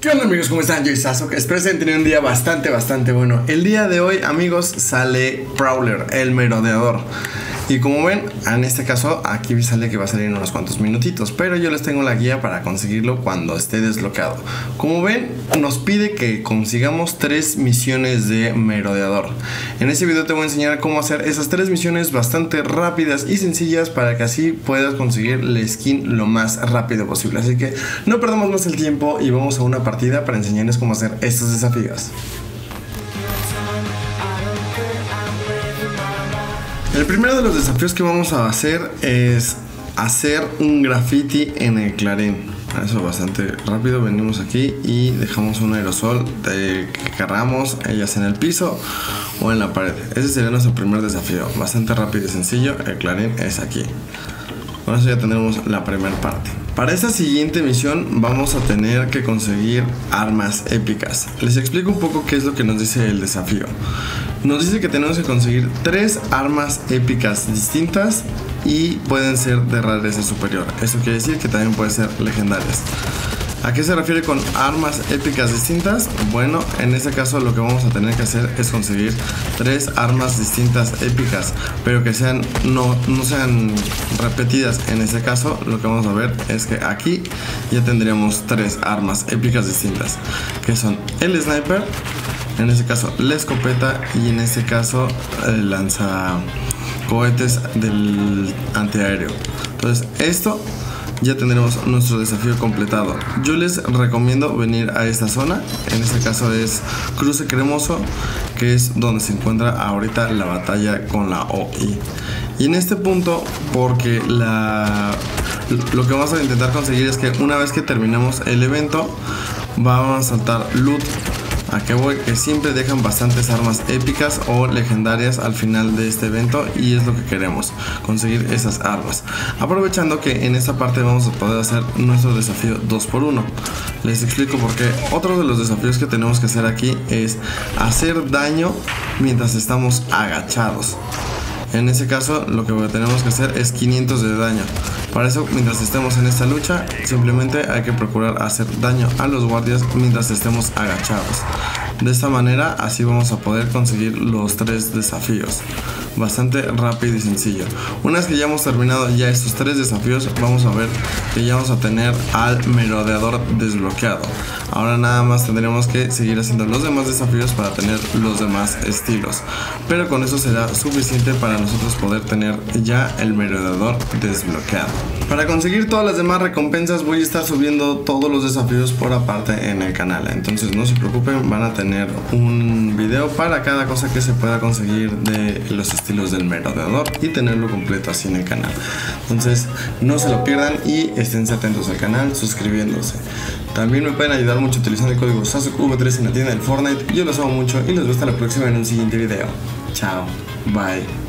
¿Qué onda, amigos? ¿Cómo están? Yo soy Sasuke. Espero que hayan tenido un día bastante bueno. El día de hoy, amigos, sale Prowler, el merodeador. Y como ven, en este caso, aquí sale que va a salir en unos cuantos minutitos, pero yo les tengo la guía para conseguirlo cuando esté desbloqueado. Como ven, nos pide que consigamos 3 misiones de merodeador. En este video te voy a enseñar cómo hacer esas 3 misiones bastante rápidas y sencillas para que así puedas conseguir la skin lo más rápido posible. Así que no perdamos más el tiempo y vamos a una partida para enseñarles cómo hacer estos desafíos. El primero de los desafíos que vamos a hacer es hacer un graffiti en el Clarín. Eso bastante rápido, venimos aquí y dejamos un aerosol que queramos, ya sea en el piso o en la pared. Ese sería nuestro primer desafío, bastante rápido y sencillo. El Clarín es aquí. Con eso ya tendremos la primera parte. Para esta siguiente misión vamos a tener que conseguir armas épicas. Les explico un poco qué es lo que nos dice el desafío. Nos dice que tenemos que conseguir 3 armas épicas distintas y pueden ser de rareza superior. Eso quiere decir que también pueden ser legendarias. ¿A qué se refiere con armas épicas distintas? Bueno, en este caso lo que vamos a tener que hacer es conseguir 3 armas distintas épicas, pero que no sean repetidas. En este caso lo que vamos a ver es que aquí ya tendríamos 3 armas épicas distintas, que son el sniper, en este caso la escopeta y en este caso el lanzacohetes del antiaéreo. Entonces esto ya tendremos nuestro desafío completado. Yo les recomiendo venir a esta zona. En este caso es Cruce Cremoso, que es donde se encuentra ahorita la batalla con la OI. Y en este punto, porque lo que vamos a intentar conseguir es que una vez que terminemos el evento, vamos a saltar loot. ¿A qué voy? Que siempre dejan bastantes armas épicas o legendarias al final de este evento y es lo que queremos, conseguir esas armas. Aprovechando que en esta parte vamos a poder hacer nuestro desafío 2x1. Les explico por qué. Otro de los desafíos que tenemos que hacer aquí es hacer daño mientras estamos agachados. En ese caso lo que tenemos que hacer es 500 de daño. Para eso, mientras estemos en esta lucha, simplemente hay que procurar hacer daño a los guardias mientras estemos agachados. De esta manera, así vamos a poder conseguir los 3 desafíos. Bastante rápido y sencillo. Una vez que ya hemos terminado ya estos 3 desafíos, vamos a ver que ya vamos a tener al merodeador desbloqueado. Ahora nada más tendremos que seguir haciendo los demás desafíos para tener los demás estilos. Pero con eso será suficiente para nosotros poder tener ya el merodeador desbloqueado. Para conseguir todas las demás recompensas voy a estar subiendo todos los desafíos por aparte en el canal. Entonces no se preocupen, van a tener un video para cada cosa que se pueda conseguir de los estilos del merodeador y tenerlo completo así en el canal. Entonces no se lo pierdan y estén atentos al canal suscribiéndose. También me pueden ayudar mucho utilizando el código SASUKEV3 en la tienda del Fortnite. Yo los amo mucho y los veo hasta la próxima en un siguiente video. Chao, bye.